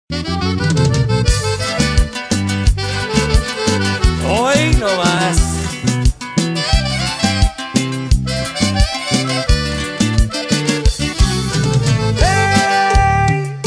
Hoy no más. Hey.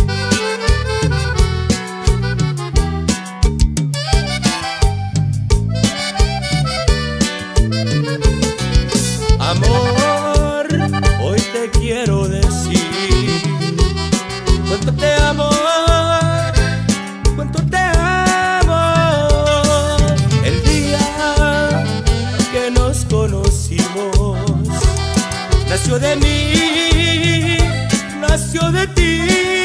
Amor, hoy te quiero decir cuánto te amo, cuánto te amo. El día que nos conocimos, nació de mí, nació de ti.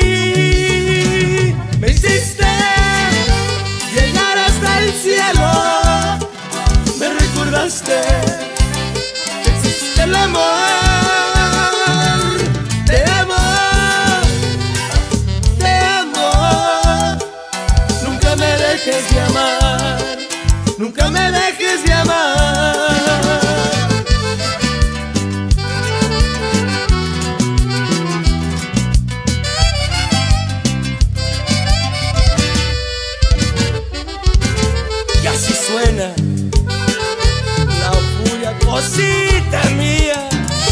Me hiciste llegar hasta el cielo, me recordaste que existe el amor. Te amo, te amo. Nunca me dejes de amar, nunca me dejes de amar. Y así suena la furia, cosita mía.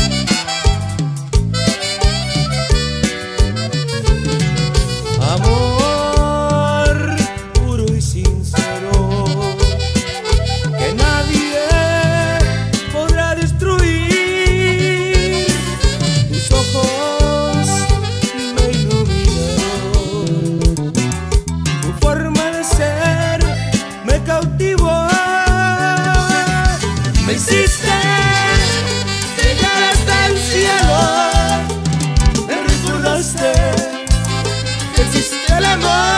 Amor puro y sincero, que nadie podrá destruir. Tus ojos me iluminaron, tu forma de ser me cautivó. Me hiciste llegar hasta el cielo, me recordaste que existe el amor.